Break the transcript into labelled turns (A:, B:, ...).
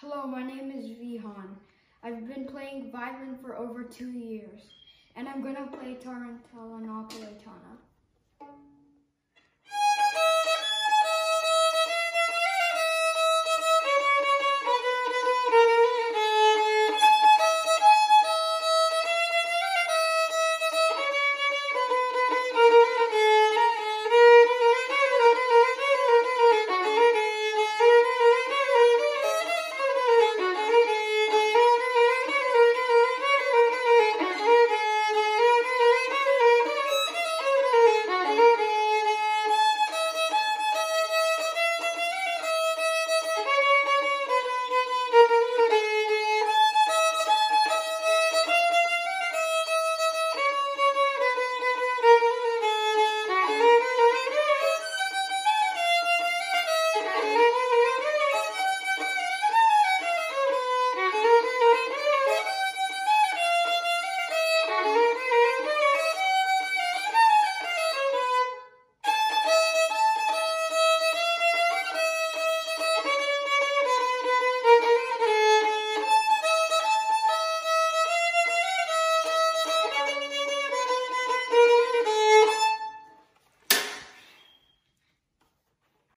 A: Hello, my name is Vihaan. I've been playing violin for over 2 years, and I'm gonna play Tarantella Napoletana.